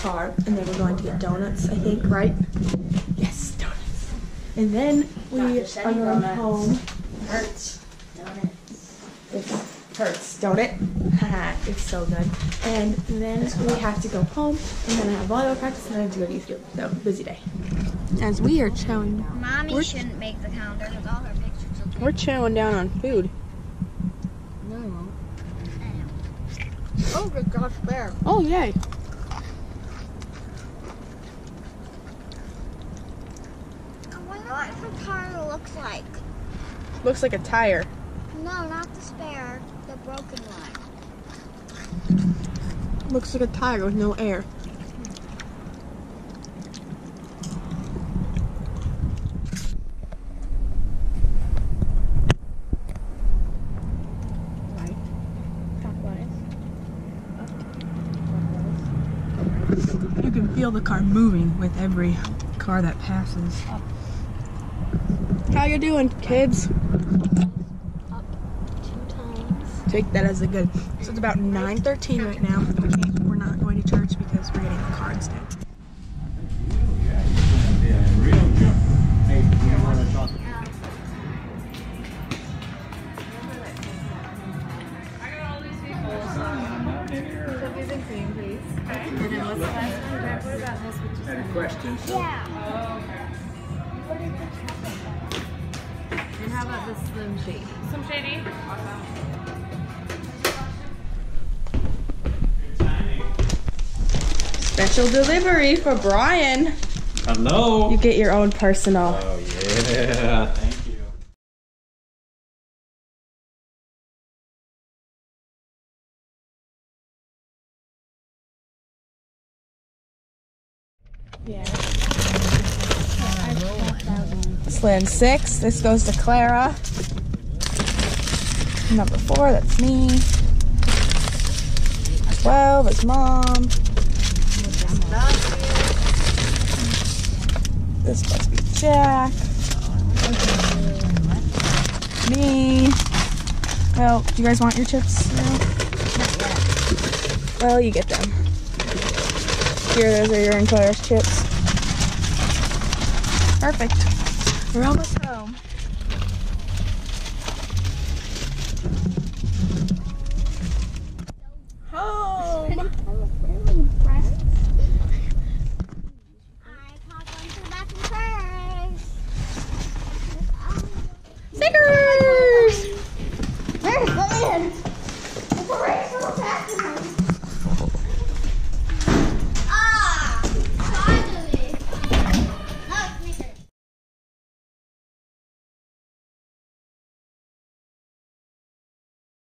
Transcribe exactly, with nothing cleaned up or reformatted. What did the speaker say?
car, and then we're going to get donuts, I think, right? Yes, donuts. And then we are going home. Hurts. Donuts. It hurts, don't it? Haha, it's so good. And then we have to go home, and then I have volleyball practice, and then I have to go to youth group. So, busy day. As we are chowing. Mommy we're, shouldn't make the calendar because all her pictures will be. We're chowing down on food. No, we won't. Oh, good gosh, bear. Oh, yay. I wonder what her tire looks like. Looks like a tire. No, not the spare, the broken one. Looks like a tire with no air. Right. Clockwise. Up. You can feel the car moving with every car that passes. Up. How you doing, kids? Take that as a good. So it's about nine thirteen right now. We can't, we're not going to church because we're getting a car instead. Cookies and cream, please. Okay. And then what's the last one? What about this? What you said? Questions. Yeah. And how about the Slim Shady? Some shady. Awesome. Special delivery for Brian. Hello. You get your own personal. Oh yeah. Thank you. Yeah. Slan six. This goes to Clara. Number four, that's me. Twelve is mom. This must be Jack. Me. Well, do you guys want your chips now? Well, you get them. Here, those are your and Claire's chips. Perfect. We're almost home.